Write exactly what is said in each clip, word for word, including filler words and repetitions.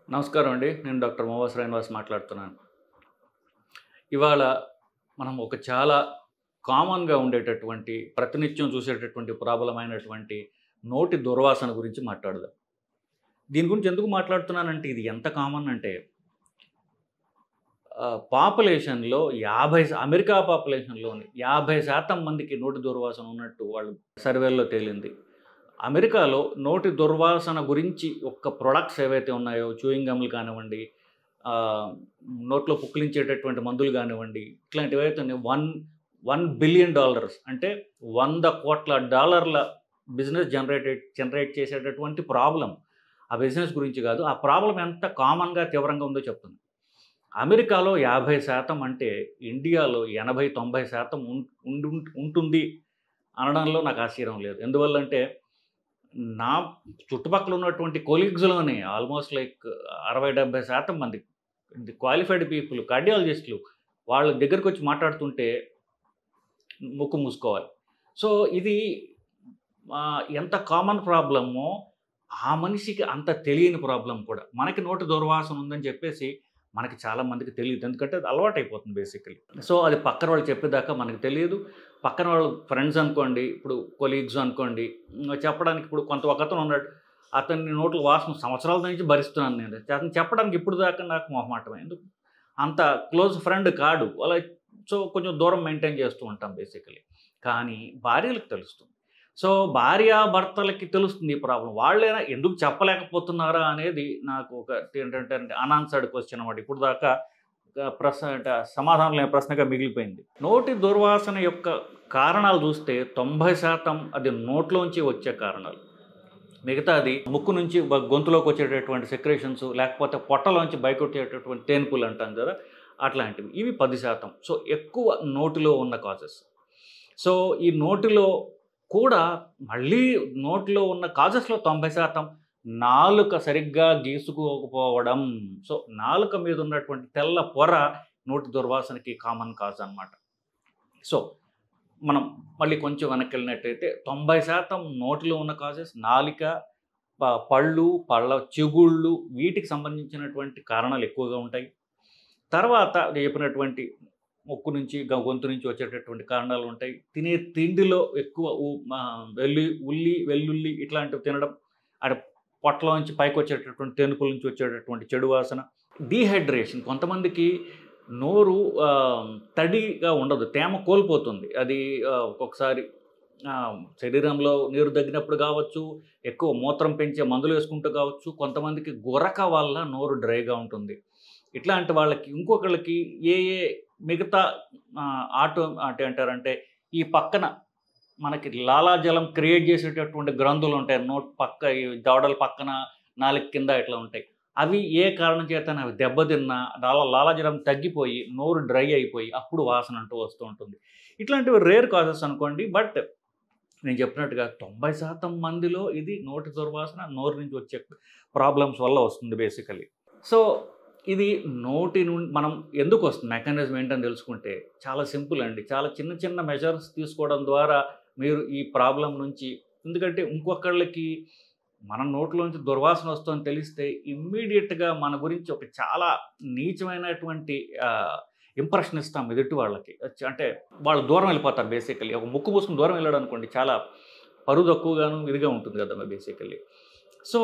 నమస్కారం అండి. నేను డాక్టర్ మోవా శ్రీనివాస్ మాట్లాడుతున్నాను. ఇవాళ మనం ఒక చాలా కామన్‌గా ఉండేటటువంటి, ప్రతినిత్యం చూసేటటువంటి ప్రాబ్లమ్ అయినటువంటి నోటి దుర్వాసన గురించి మాట్లాడదాం. దీని గురించి ఎందుకు మాట్లాడుతున్నానంటే ఇది ఎంత కామన్ అంటే ఆహ్, పాపులేషన్‌లో యాభై శా అమెరికా పాపులేషన్‌లోని యాభై శాతం మందికి నోటి దుర్వాసన ఉన్నట్టు వాళ్ళు సర్వేల్లో తేలింది. అమెరికాలో నోటి దుర్వాసన గురించి ఒక్క ప్రొడక్ట్స్ ఏవైతే ఉన్నాయో చూయింగ్ గమ్‌లు కానివ్వండి, ఆహ్, నోట్లో పుక్కిలించేటటువంటి మందులు గానివ్వండి, ఇట్లాంటివైతే ఉన్నాయి. వన్ వన్ బిలియన్ డాలర్స్ అంటే వంద కోట్ల డాలర్ల బిజినెస్ జనరేటెడ్ జనరేట్ చేసేటటువంటి ప్రాబ్లమ్. ఆ బిజినెస్ గురించి కాదు. ఆ ప్రాబ్లమ్ ఎంత కామన్‌గా, తీవ్రంగా ఉందో చెప్తుంది. అమెరికాలో యాభై శాతం అంటే ఇండియాలో ఎనభై, తొంభై శాతం ఉం ఉండుం ఉంటుంది అనడంలో నాకు ఆశ్చర్యం లేదు. ఎందువల్లంటే నా చుట్టుపక్కల ఉన్నటువంటి కొలీగ్స్‌లోనే ఆల్మోస్ట్ లైక్ అరవై, డెబ్బై శాతం మంది ది క్వాలిఫైడ్ పీపుల్ కార్డియాలజిస్ట్‌లు వాళ్ళ దగ్గరకొచ్చి మాట్లాడుతుంటే ముక్కు మూసుకోవాలి. సో, ఇది ఆహ్, ఎంత కామన్ ప్రాబ్లమో ఆ మనిషికి అంత తెలియని ప్రాబ్లమ్ కూడా. మనకి నోటి దుర్వాసన ఉందని చెప్పేసి మనకి చాలా మందికి తెలీదు. ఎందుకంటే అది అలవాటైపోతుంది బేసికల్లీ. సో, అది పక్కన వాళ్ళు చెప్పేదాకా మనకు తెలియదు. పక్కన వాళ్ళు ఫ్రెండ్స్ అనుకోండి, ఇప్పుడు కొలీగ్స్ అనుకోండి, హ్మ్, చెప్పడానికి ఇప్పుడు కొంత ఒకతను ఉన్నాడు. అతని నోట్లో వాసన సంవత్సరాల నుంచి భరిస్తున్నాను నేను. అతను చెప్పడానికి ఇప్పుడు దాకా నాకు మొహమాటమే. ఎందుకు? అంత క్లోజ్ ఫ్రెండ్ కాడు. అలా సో, కొంచెం దూరం మెయింటైన్ చేస్తూ ఉంటాం బేసికల్లీ. కానీ భార్యలకు తెలుస్తుంది. సో, భార్యాభర్తలకి తెలుస్తుంది ఈ ప్రాబ్లమ్. వాళ్ళైనా ఎందుకు చెప్పలేకపోతున్నారా అనేది నాకు ఒక ఏంటంటే అనాన్సర్డ్ క్వెషన్ అన్నమాట. ఇప్పుడు దాకా ఆహ్, ప్రశ్న అంటే సమాధానం లేని ప్రశ్నగా మిగిలిపోయింది. నోటి దుర్వాసన యొక్క కారణాలు చూస్తే తొంభై శాతం అది నోట్లోంచి వచ్చే కారణాలు. మిగతాది ముక్కు నుంచి బ గొంతులోకి వచ్చేటటువంటి సెక్రేషన్స్, లేకపోతే పొట్టలోంచి బయటకొచ్చేటటువంటి తేన్పులు అంటాం కదా! అట్లాంటివి. ఇవి పది శాతం. సో, ఎక్కువ నోటిలో ఉన్న కాజెస్. సో, ఈ నోటిలో కూడా మళ్ళీ నోటిలో ఉన్న కాజెస్‌లో తొంభై శాతం నాలుక సరిగ్గా గీసుకోకపోవడం. సో, నాలుక మీద ఉన్నటువంటి తెల్ల పొర నోటి దుర్వాసనకి కామన్ కాజ్ అనమాట. సో, మనం మళ్ళీ కొంచెం వెనక్కెళ్ళినట్టయితే తొంభై శాతం నోటిలో ఉన్న కాజెస్ నాలిక, ప పళ్ళు, పళ్ళ చిగుళ్ళు వీటికి సంబంధించినటువంటి కారణాలు ఎక్కువగా ఉంటాయి. తర్వాత నేను చెప్పినటువంటి ముక్కు నుంచి, గ గొంతు నుంచి వచ్చేటటువంటి కారణాలు ఉంటాయి. తినే తిండిలో ఎక్కువ ఉ ఆహ్, వెల్లి ఉల్లి, వెల్లుల్లి ఇట్లాంటివి తినడం, అటు పొట్టలో నుంచి పైకొచ్చేటటువంటి తెనుకుల నుంచి వచ్చేటటువంటి చెడు వాసన. డీహైడ్రేషన్ కొంతమందికి నోరు ఆహ్, తడిగా ఉండదు. తేమ కోల్పోతుంది. అది ఆహ్, ఒక్కొక్కసారి ఆహ్, శరీరంలో నీరు తగ్గినప్పుడు కావచ్చు, ఎక్కువ మూత్రం పెంచే మందులు వేసుకుంటూ కావచ్చు, కొంతమందికి గురక వల్ల నోరు డ్రైగా ఉంటుంది. ఇట్లాంటి వాళ్ళకి ఇంకొకళ్ళకి ఏ ఏ మిగతా ఆహ్, ఆటో అంటే అంటారంటే ఈ పక్కన మనకి లాలాజలం క్రియేట్ చేసేటటువంటి గ్రంథులుంటాయి. నోటి పక్క ఈ దవడల పక్కన, నాలుక కింద ఇట్లా ఉంటాయి. అవి ఏ కారణం చేతన అవి దెబ్బతిన్నా లాల లాలాజలం తగ్గిపోయి నోరు డ్రై అయిపోయి అప్పుడు వాసన అంటూ వస్తూ ఉంటుంది. ఇట్లాంటివి రేర్ కాజెస్ అనుకోండి. బట్ నేను చెప్పినట్టుగా తొంభై శాతం మందిలో ఇది నోటి దుర్వాసన నోరు నుంచి వచ్చే ప్రాబ్లమ్స్ వల్ల వస్తుంది బేసికల్లీ. సో, ఇది నోటి నుండి మనం ఎందుకొస్తుంది మెకానిజం ఏంటని తెలుసుకుంటే చాలా సింపుల్ అండి. చాలా చిన్న చిన్న మెజర్స్ తీసుకోవడం ద్వారా మీరు ఈ ప్రాబ్లమ్ నుంచి ఎందుకంటే ఇంకొకళ్ళకి మన నోట్లోంచి దుర్వాసన వస్తుందని తెలిస్తే ఇమ్మీడియేట్‌గా మన గురించి ఒక చాలా నీచమైనటువంటి ఆహ్, ఇంప్రెషన్ ఇస్తాం ఎదుటి వాళ్ళకి. చ అంటే వాళ్ళు దూరం వెళ్ళిపోతారు బేసికల్లీ. ఒక ముక్కు మూసుకొని దూరం వెళ్ళాడనుకోండి చాలా పరువు తక్కువగాను ఇదిగా ఉంటుంది కదా! మరి బేసికల్లీ. సో,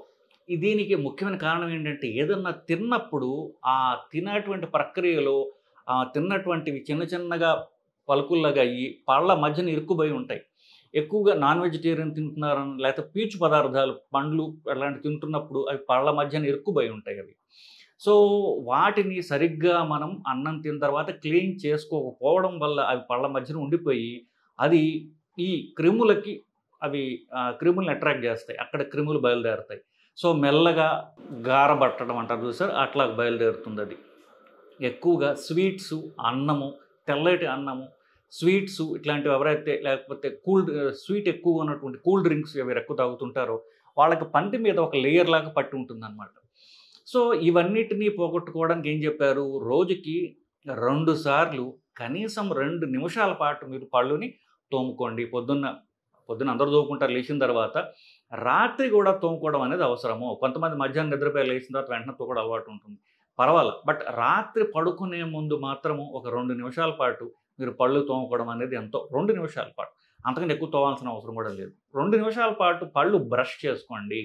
ఈ దీనికి ముఖ్యమైన కారణం ఏంటంటే ఏదన్నా తిన్నప్పుడు ఆ తినేటువంటి ప్రక్రియలో ఆ తిన్నటువంటివి చిన్న చిన్నగా పలుకుల్లాగా అయ్యి పళ్ళ మధ్యన ఇరుక్కుపోయి ఉంటాయి. ఎక్కువగా నాన్ వెజిటేరియన్ తింటున్నారని లేకపోతే పీచు పదార్థాలు, పండ్లు అలాంటివి తింటున్నప్పుడు అవి పళ్ళ మధ్యన ఇరుక్కుపోయి ఉంటాయి అవి. సో, వాటిని సరిగ్గా మనం అన్నం తిన్న తర్వాత క్లీన్ చేసుకోకపోవడం వల్ల అవి పళ్ళ మధ్యన ఉండిపోయి అది ఈ క్రిములకి అవి ఆహ్, క్రిముల్ని అట్రాక్ట్ చేస్తాయి. అక్కడ క్రిములు బయలుదేరతాయి. సో, మెల్లగా గారబట్టడం అంటారు చూసారా? అట్లా బయలుదేరుతుందది. ఎక్కువగా స్వీట్సు, అన్నము, తెల్లటి అన్నము, స్వీట్సు ఇట్లాంటివి ఎవరైతే లేకపోతే కూల్ స్వీట్ ఎక్కువ ఉన్నటువంటి కూల్ డ్రింక్స్ ఎవరు ఎక్కువ తాగుతుంటారో వాళ్ళకి పంటి మీద ఒక లేయర్ లాగా పట్టి ఉంటుందనమాట. సో, ఇవన్నిటిని పోగొట్టుకోవడానికి ఏం చెప్పారు? రోజుకి రెండు సార్లు కనీసం రెండు నిమిషాల పాటు మీరు పళ్ళుని తోముకోండి. పొద్దున్న పొద్దున్న అందరూ తోముకుంటారు లేచిన తర్వాత. రాత్రి కూడా తోముకోవడం అనేది అవసరము. కొంతమంది మధ్యాహ్నం నిద్రపోయి లేచిన తర్వాత వెంటనే తోముకోవడం అలవాటు ఉంటుంది. పర్వాలా. బట్ రాత్రి పడుకునే ముందు మాత్రము ఒక రెండు నిమిషాల పాటు మీరు పళ్ళు తోముకోవడం అనేది ఎంతో రెండు నిమిషాల పాటు. అంతకంటే ఎక్కువ తోమాల్సిన అవసరం కూడా లేదు. రెండు నిమిషాల పాటు పళ్ళు బ్రష్ చేసుకోండి.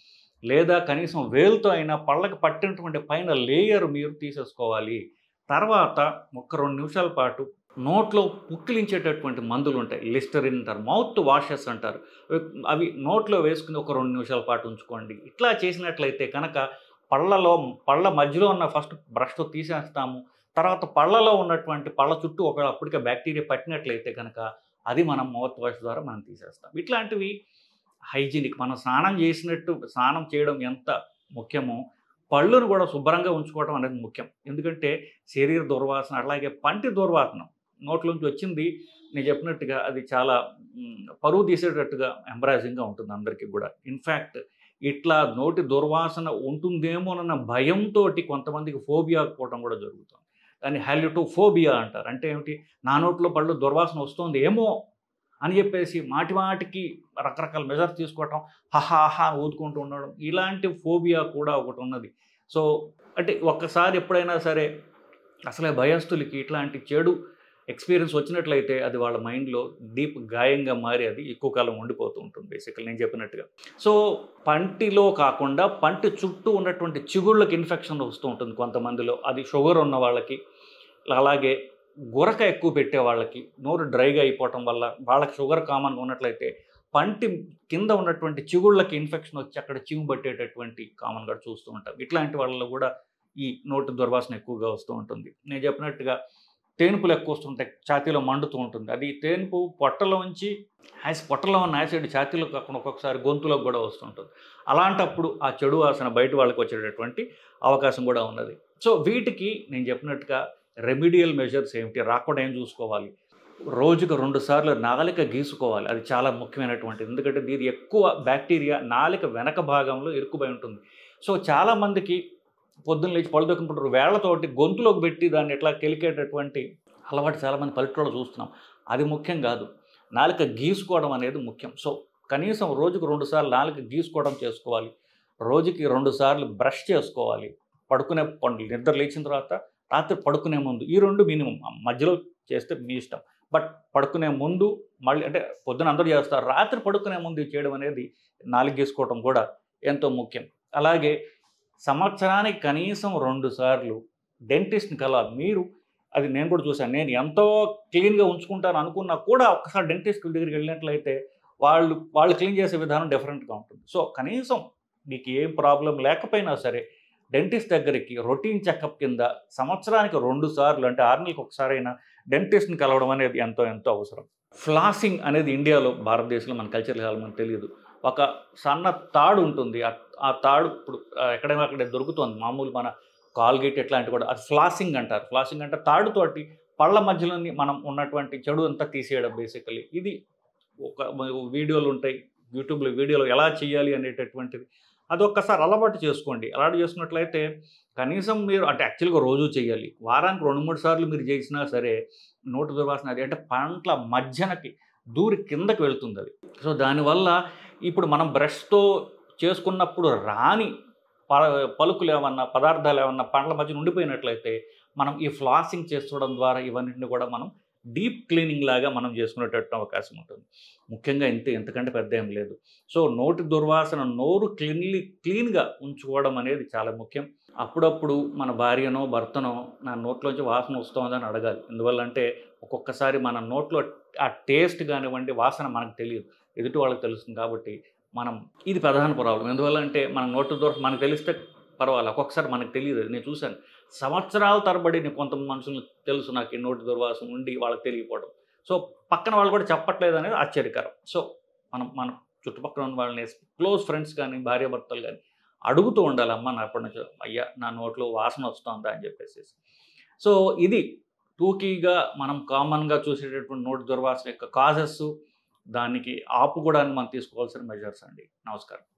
లేదా కనీసం వేలుతో అయినా పళ్ళకి పట్టినటువంటి పైన లేయర్ మీరు తీసేసుకోవాలి. తర్వాత ఒక రెండు నిమిషాల పాటు నోట్లో పుక్కిలించేటటువంటి మందులు ఉంటాయి. లిస్టరిన్ అంటారు, మౌత్ వాషెస్ అంటారు. అవి నోట్లో వేసుకుని ఒక రెండు నిమిషాల పాటు ఉంచుకోండి. ఇట్లా చేసినట్లయితే కనుక పళ్ళలో పళ్ళ మధ్యలో ఉన్న ఫస్ట్ బ్రష్తో తీసేస్తాము. తర్వాత పళ్ళలో ఉన్నటువంటి పళ్ళ చుట్టూ ఒకవేళ అప్పటికే బ్యాక్టీరియా పట్టినట్లయితే కనుక అది మనం మౌత్ వాష్ ద్వారా మనం తీసేస్తాం. ఇట్లాంటివి హైజీనిక్. మనం స్నానం చేసినట్టు స్నానం చేయడం ఎంత ముఖ్యమో పళ్ళును కూడా శుభ్రంగా ఉంచుకోవడం అనేది ముఖ్యం. ఎందుకంటే శరీర దుర్వాసన, అలాగే పంటి దుర్వాసన నోట్లోంచి వచ్చింది నేను చెప్పినట్టుగా అది చాలా పరువు తీసేటట్టుగా ఎంబ్రాసింగ్గా ఉంటుంది అందరికీ కూడా. ఇన్ఫ్యాక్ట్ ఇట్లా నోటి దుర్వాసన ఉంటుందేమోనన్న భయంతో కొంతమందికి ఫోబియా పోవడం కూడా జరుగుతుంది. దాన్ని హాలిటోఫోబియా అంటారు. అంటే ఏమిటి, నా నోట్లో పళ్ళు దుర్వాసన వస్తుంది ఏమో అని చెప్పేసి మాటి మాటికి రకరకాల మెజర్స్ తీసుకోవటం, హహా హా ఊదుకుంటూ ఉండడం, ఇలాంటి ఫోబియా కూడా ఒకటి ఉన్నది. సో అంటే ఒక్కసారి ఎప్పుడైనా సరే అసలే భయస్థులకి ఇట్లాంటి చెడు ఎక్స్పీరియన్స్ వచ్చినట్లయితే అది వాళ్ళ మైండ్లో డీప్ గాయంగా మారి అది ఎక్కువ కాలం ఉండిపోతూ ఉంటుంది బేసికల్ నేను చెప్పినట్టుగా. సో పంటిలో కాకుండా పంటి చుట్టూ ఉన్నటువంటి చిగుళ్ళకి ఇన్ఫెక్షన్ వస్తూ ఉంటుంది కొంతమందిలో. అది షుగర్ ఉన్న వాళ్ళకి, అలాగే గురక ఎక్కువ పెట్టే వాళ్ళకి, నోరు డ్రైగా అయిపోవటం వల్ల వాళ్ళకి షుగర్ కామన్గా ఉన్నట్లయితే పంటి కింద ఉన్నటువంటి చిగుళ్ళకి ఇన్ఫెక్షన్ వచ్చి అక్కడ చీము పట్టేటటువంటి కామన్గా చూస్తూ ఉంటాం. ఇట్లాంటి వాళ్ళలో కూడా ఈ నోటి దుర్వాసన ఎక్కువగా వస్తూ ఉంటుంది. నేను చెప్పినట్టుగా తేనుపులు ఎక్కువ వస్తుంటాయి, ఛాతీలో మండుతూ ఉంటుంది. అది తేనుపు పొట్టలోంచి యాసి పొట్టలో ఉన్న యాసిడ్ ఛాతీలో కాకుండా ఒక్కొక్కసారి గొంతులోకి కూడా వస్తుంటుంది. అలాంటప్పుడు ఆ చెడు వాసన బయట వాళ్ళకి వచ్చేటటువంటి అవకాశం కూడా ఉన్నది. సో వీటికి నేను చెప్పినట్టుగా రెమిడియల్ మెజర్స్ ఏమిటి, రాకుండా ఏం చూసుకోవాలి, రోజుకు రెండు సార్లు నాలిక గీసుకోవాలి. అది చాలా ముఖ్యమైనటువంటిది. ఎందుకంటే దీని ఎక్కువ బ్యాక్టీరియా నాలిక వెనక భాగంలో ఇరుక్కుపోయి ఉంటుంది. సో చాలామందికి పొద్దున్న లేచి పళ్ళు దొక్కినప్పుడు వేళ్లతోటి గొంతులోకి పెట్టి దాన్ని ఎట్లా కెలికేటటువంటి అలవాటు చాలామంది పల్లెటూళ్ళలో చూస్తున్నాం. అది ముఖ్యం కాదు, నాలిక గీసుకోవడం అనేది ముఖ్యం. సో కనీసం రోజుకు రెండు సార్లు నాలిక గీసుకోవడం చేసుకోవాలి. రోజుకి రెండు సార్లు బ్రష్ చేసుకోవాలి. పడుకునే పండ్లు నిద్ర లేచిన తర్వాత, రాత్రి పడుకునే ముందు, ఈ రెండు మినిమం. మధ్యలో చేస్తే మీ ఇష్టం. బట్ పడుకునే ముందు మళ్ళీ అంటే పొద్దున అందరూ చేస్తారు, రాత్రి పడుకునే ముందు చేయడం అనేది నాలుగు గీసుకోవడం కూడా ఎంతో ముఖ్యం. అలాగే సంవత్సరానికి కనీసం రెండు సార్లు డెంటిస్ట్ని కలవాలి. మీరు అది నేను కూడా చూశాను. నేను ఎంతో క్లీన్గా ఉంచుకుంటాను అనుకున్నా కూడా ఒక్కసారి డెంటిస్ట్ దగ్గరికి వెళ్ళినట్లయితే వాళ్ళు వాళ్ళు క్లీన్ చేసే విధానం డిఫరెంట్గా ఉంటుంది. సో కనీసం మీకు ఏం ప్రాబ్లం లేకపోయినా సరే డెంటిస్ట్ దగ్గరికి రొటీన్ చెకప్ కింద సంవత్సరానికి రెండు సార్లు అంటే ఆరు నెలలకు ఒకసారైనా డెంటిస్ట్ని కలవడం అనేది ఎంతో ఎంతో అవసరం. ఫ్లాసింగ్ అనేది ఇండియాలో, భారతదేశంలో మన కల్చర్ కాలం మనకు తెలియదు. ఒక సన్న తాడు ఉంటుంది. ఆ తాడు ఇప్పుడు ఎక్కడైనా అక్కడ దొరుకుతుంది. మామూలు మన కాల్గేట్ ఎట్లాంటి కూడా అది ఫ్లాసింగ్ అంటారు. ఫ్లాసింగ్ అంటే తాడుతోటి పళ్ళ మధ్యలోని మనం ఉన్నటువంటి చెడు అంతా తీసేయడం బేసికలీ. ఇది ఒక వీడియోలు ఉంటాయి యూట్యూబ్లో, వీడియోలో ఎలా చేయాలి అనేటటువంటిది అది ఒక్కసారి అలవాటు చేసుకోండి. అలవాటు చేసుకున్నట్లయితే కనీసం మీరు అంటే యాక్చువల్గా రోజు చేయాలి. వారానికి రెండు మూడు సార్లు మీరు చేసినా సరే నోటి దుర్వాసన అది అంటే పంట్ల మధ్యనకి దూరి కిందకి వెళుతుంది అది. సో దానివల్ల ఇప్పుడు మనం బ్రష్తో చేసుకున్నప్పుడు రాని ప పలుకులు ఏమన్నా పదార్థాలు ఏమన్నా పండ్ల మధ్య ఉండిపోయినట్లయితే మనం ఈ ఫ్లాసింగ్ చేసుకోవడం ద్వారా ఇవన్నింటిని కూడా మనం డీప్ క్లీనింగ్ లాగా మనం చేసుకునేటట్టు అవకాశం ఉంటుంది. ముఖ్యంగా ఇంతే, ఎంతకంటే పెద్ద ఏం లేదు. సో నోటి దుర్వాసన, నోరు క్లీన్లీ క్లీన్గా ఉంచుకోవడం అనేది చాలా ముఖ్యం. అప్పుడప్పుడు మన భార్యనో భర్తనో నా నోట్లోంచి వాసన వస్తుందని అడగాలి. ఎందువల్లంటే ఒక్కొక్కసారి మన నోట్లో ఆ టేస్ట్ కానివ్వండి, వాసన మనకు తెలియదు, ఎదుటి వాళ్ళకి తెలుస్తుంది. కాబట్టి మనం ఇది ప్రధాన ప్రాబ్లం. ఎందువల్లంటే మన నోటి దుర్వాసన మనకు తెలిస్తే పర్వాలేదు, ఒక్కొక్కసారి మనకు తెలియదు. నేను చూశాను సంవత్సరాల తరబడి కొంతమంది మనుషులు తెలుసు నాకు ఈ నోటి దుర్వాసన ఉండి వాళ్ళకి తెలియకపోవడం. సో పక్కన వాళ్ళు కూడా చెప్పట్లేదు అనేది ఆశ్చర్యకరం. సో మనం మన చుట్టుపక్కల ఉన్న వాళ్ళని, క్లోజ్ ఫ్రెండ్స్ కానీ భార్యాభర్తలు కానీ అడుగుతూ ఉండాలి, అమ్మ నా అప్పటి నుంచి అయ్యా నా నోట్లో వాసన వస్తుందా అని చెప్పేసి. సో ఇది టూకీగా మనం కామన్గా చూసేటటువంటి నోటి దుర్వాసన యొక్క కాజెస్, దానికి ఆపుకోవడానికి మనం తీసుకోవాల్సిన మెజర్స్ అండి. నమస్కారం.